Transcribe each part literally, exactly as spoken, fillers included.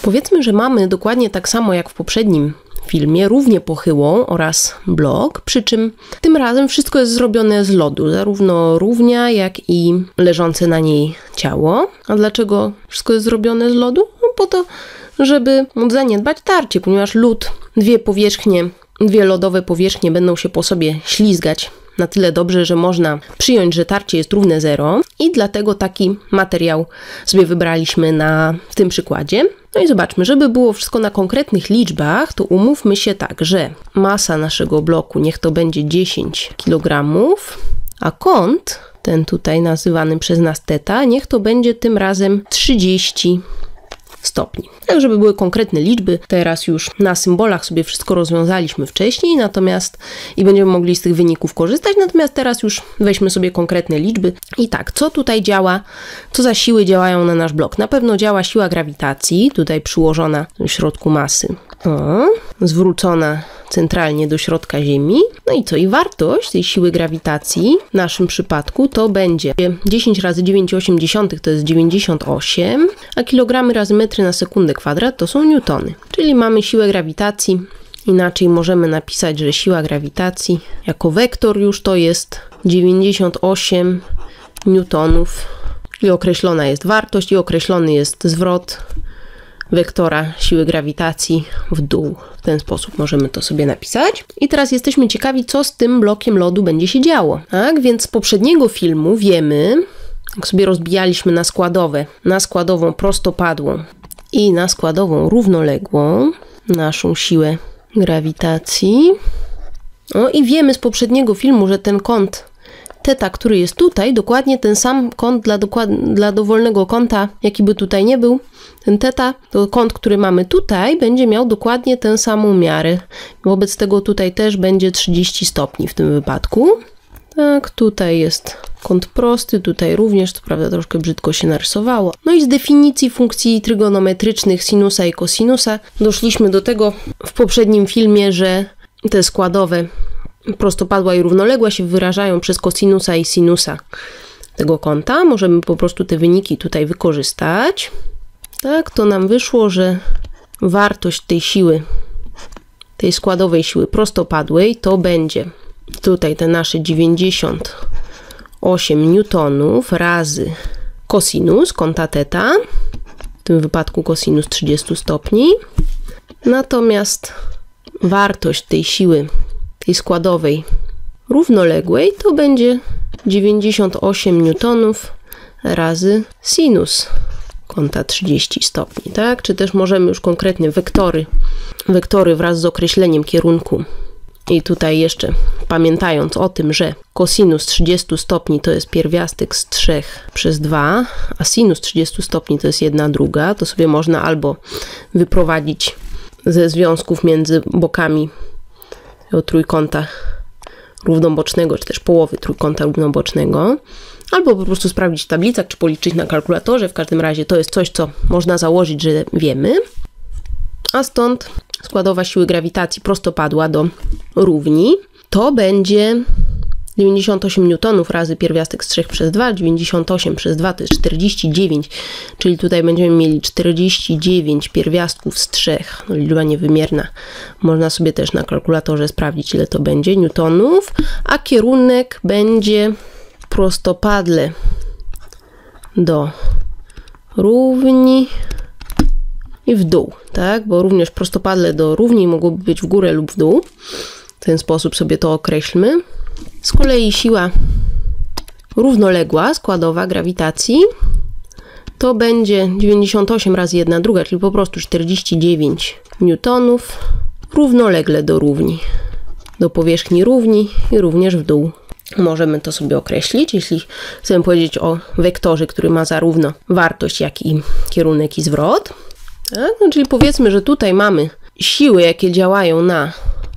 Powiedzmy, że mamy dokładnie tak samo jak w poprzednim filmie, równie pochyłą oraz blok, przy czym tym razem wszystko jest zrobione z lodu, zarówno równia, jak i leżące na niej ciało. A dlaczego wszystko jest zrobione z lodu? No po to, żeby móc zaniedbać tarcie, ponieważ lód, dwie powierzchnie, dwie lodowe powierzchnie będą się po sobie ślizgać na tyle dobrze, że można przyjąć, że tarcie jest równe zero i dlatego taki materiał sobie wybraliśmy na, w tym przykładzie. No i zobaczmy, żeby było wszystko na konkretnych liczbach, to umówmy się tak, że masa naszego bloku niech to będzie dziesięć kilogramów, a kąt, ten tutaj nazywany przez nas teta, niech to będzie tym razem trzydzieści stopni. Tak, żeby były konkretne liczby. Teraz już na symbolach sobie wszystko rozwiązaliśmy wcześniej, natomiast i będziemy mogli z tych wyników korzystać, natomiast teraz już weźmy sobie konkretne liczby. I tak, co tutaj działa, co za siły działają na nasz blok? Na pewno działa siła grawitacji, tutaj przyłożona do środku masy, o, zwrócona centralnie do środka Ziemi. No i co? I wartość tej siły grawitacji w naszym przypadku to będzie dziesięć razy dziewięć przecinek osiem to jest dziewięćdziesiąt osiem, a kilogramy razy metry na sekundę kwadrat to są newtony. Czyli mamy siłę grawitacji. Inaczej możemy napisać, że siła grawitacji jako wektor już to jest dziewięćdziesiąt osiem newtonów. I określona jest wartość i określony jest zwrot wektora siły grawitacji w dół. W ten sposób możemy to sobie napisać. I teraz jesteśmy ciekawi, co z tym blokiem lodu będzie się działo. Tak, więc z poprzedniego filmu wiemy, jak sobie rozbijaliśmy na składowe, na składową prostopadłą i na składową równoległą naszą siłę grawitacji. No i wiemy z poprzedniego filmu, że ten kąt teta, który jest tutaj, dokładnie ten sam kąt dla, dla dowolnego kąta, jaki by tutaj nie był, ten teta, to kąt, który mamy tutaj, będzie miał dokładnie tę samą miarę. Wobec tego tutaj też będzie trzydzieści stopni w tym wypadku. Tak, tutaj jest kąt prosty, tutaj również, to prawda troszkę brzydko się narysowało. No i z definicji funkcji trygonometrycznych sinusa i kosinusa doszliśmy do tego w poprzednim filmie, że te składowe prostopadła i równoległa się wyrażają przez kosinusa i sinusa tego kąta. Możemy po prostu te wyniki tutaj wykorzystać. Tak, to nam wyszło, że wartość tej siły, tej składowej siły prostopadłej to będzie tutaj te nasze dziewięćdziesiąt osiem newtonów razy kosinus kąta teta, w tym wypadku kosinus trzydzieści stopni. Natomiast wartość tej siły, tej składowej równoległej to będzie dziewięćdziesiąt osiem newtonów razy sinus kąta trzydzieści stopni, tak? Czy też możemy już konkretnie wektory, wektory wraz z określeniem kierunku. I tutaj jeszcze pamiętając o tym, że kosinus trzydzieści stopni to jest pierwiastek z trzech przez dwa, a sinus trzydzieści stopni to jest jedna druga, to sobie można albo wyprowadzić ze związków między bokami trójkąta równobocznego, czy też połowy trójkąta równobocznego, albo po prostu sprawdzić w tablicach, czy policzyć na kalkulatorze. W każdym razie to jest coś, co można założyć, że wiemy. A stąd składowa siły grawitacji prostopadła do równi to będzie dziewięćdziesiąt osiem newtonów razy pierwiastek z trzech przez dwa, dziewięćdziesiąt osiem przez dwa to jest czterdzieści dziewięć, czyli tutaj będziemy mieli czterdzieści dziewięć pierwiastków z trzech, no, liczba niewymierna. Można sobie też na kalkulatorze sprawdzić, ile to będzie newtonów, a kierunek będzie prostopadle do równi i w dół, tak? Bo również prostopadle do równi mogłoby być w górę lub w dół. W ten sposób sobie to określmy. Z kolei siła równoległa, składowa grawitacji, to będzie dziewięćdziesiąt osiem razy jedna druga, czyli po prostu czterdzieści dziewięć newtonów równolegle do równi, do powierzchni równi i również w dół. Możemy to sobie określić, jeśli chcemy powiedzieć o wektorze, który ma zarówno wartość, jak i kierunek i zwrot. Tak? No, czyli powiedzmy, że tutaj mamy siły, jakie działają na,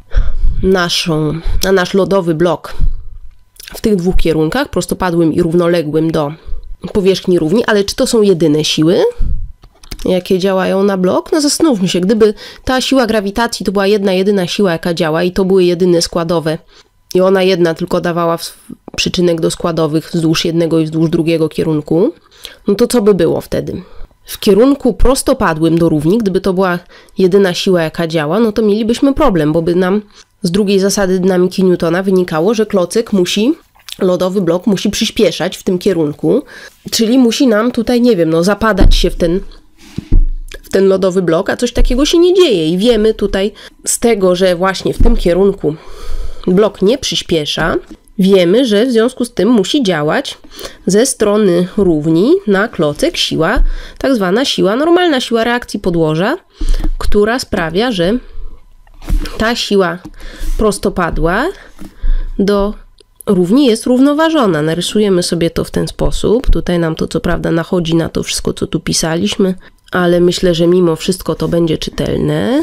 naszą, na nasz lodowy blok w tych dwóch kierunkach, prostopadłym i równoległym do powierzchni równi, ale czy to są jedyne siły, jakie działają na blok? No zastanówmy się, gdyby ta siła grawitacji to była jedna, jedyna siła, jaka działa i to były jedyne składowe i ona jedna tylko dawała przyczynek do składowych wzdłuż jednego i wzdłuż drugiego kierunku, no to co by było wtedy? w kierunku prostopadłym do równi, gdyby to była jedyna siła, jaka działa, no to mielibyśmy problem, bo by nam z drugiej zasady dynamiki Newtona wynikało, że klocek musi, lodowy blok musi przyspieszać w tym kierunku, czyli musi nam tutaj, nie wiem, no zapadać się w ten, w ten lodowy blok, a coś takiego się nie dzieje i wiemy tutaj z tego, że właśnie w tym kierunku blok nie przyspiesza, wiemy, że w związku z tym musi działać ze strony równi na klocek siła, tak zwana siła normalna, siła reakcji podłoża, która sprawia, że ta siła prostopadła do równi jest równoważona. Narysujemy sobie to w ten sposób. Tutaj nam to co prawda nachodzi na to wszystko, co tu pisaliśmy, ale myślę, że mimo wszystko to będzie czytelne.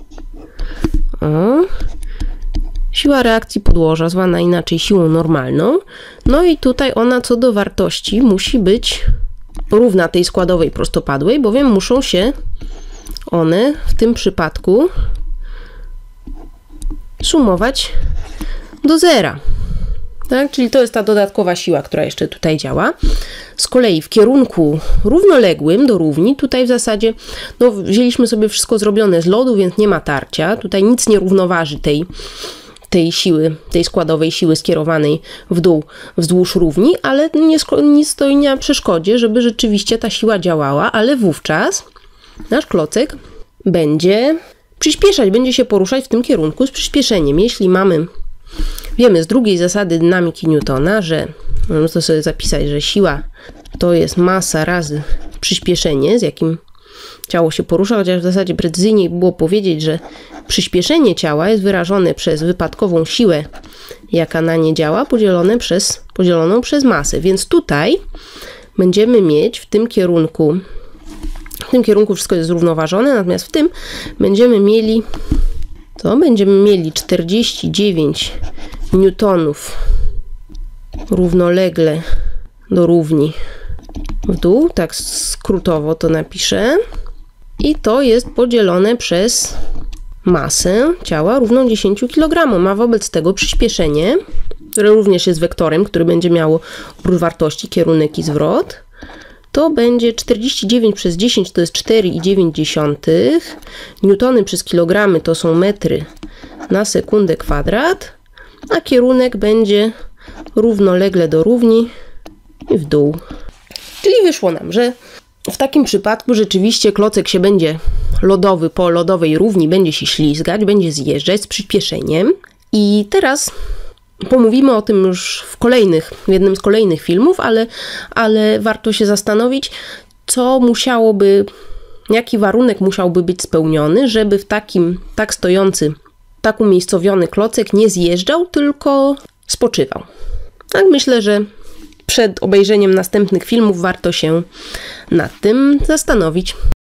O. Siła reakcji podłoża, zwana inaczej siłą normalną. No i tutaj ona co do wartości musi być równa tej składowej prostopadłej, bowiem muszą się one w tym przypadku sumować do zera. Tak? Czyli to jest ta dodatkowa siła, która jeszcze tutaj działa. Z kolei w kierunku równoległym do równi, tutaj w zasadzie no, wzięliśmy sobie wszystko zrobione z lodu, więc nie ma tarcia. Tutaj nic nie równoważy tej tej siły, tej składowej siły skierowanej w dół wzdłuż równi, ale nie, nie stoi na przeszkodzie, żeby rzeczywiście ta siła działała, ale wówczas nasz klocek będzie przyspieszać, będzie się poruszać w tym kierunku z przyspieszeniem. Jeśli mamy, wiemy z drugiej zasady dynamiki Newtona, że możemy to sobie zapisać, że siła to jest masa razy przyspieszenie, z jakim ciało się porusza, chociaż w zasadzie precyzyjniej było powiedzieć, że przyspieszenie ciała jest wyrażone przez wypadkową siłę, jaka na nie działa, podzielone przez, podzieloną przez masę. Więc tutaj będziemy mieć w tym kierunku, w tym kierunku wszystko jest zrównoważone, natomiast w tym będziemy mieli, to będziemy mieli czterdzieści dziewięć newtonów równolegle do równi w dół, tak skrótowo to napiszę. I to jest podzielone przez masę ciała równą dziesięciu kilogramom, a wobec tego przyspieszenie, które również jest wektorem, który będzie miało oprócz wartości kierunek i zwrot, to będzie czterdzieści dziewięć przez dziesięć, to jest cztery i dziewięć dziesiątych. Newtony przez kilogramy to są metry na sekundę kwadrat, a kierunek będzie równolegle do równi i w dół. Czyli wyszło nam, że w takim przypadku rzeczywiście klocek się będzie lodowy po lodowej równi, będzie się ślizgać, będzie zjeżdżać z przyspieszeniem. I teraz pomówimy o tym już w kolejnych, w jednym z kolejnych filmów, ale, ale warto się zastanowić, co musiałoby, jaki warunek musiałby być spełniony, żeby w takim, tak stojący, tak umiejscowiony klocek nie zjeżdżał, tylko spoczywał. Tak myślę, że przed obejrzeniem następnych filmów warto się nad tym zastanowić.